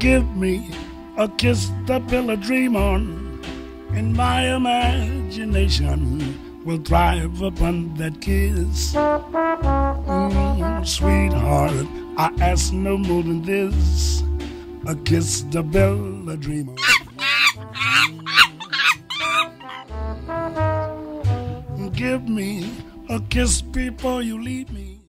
Give me a kiss to build a dream on, and my imagination will thrive upon that kiss. Sweetheart, I ask no more than this, a kiss to build a dream on. Give me a kiss before you leave me.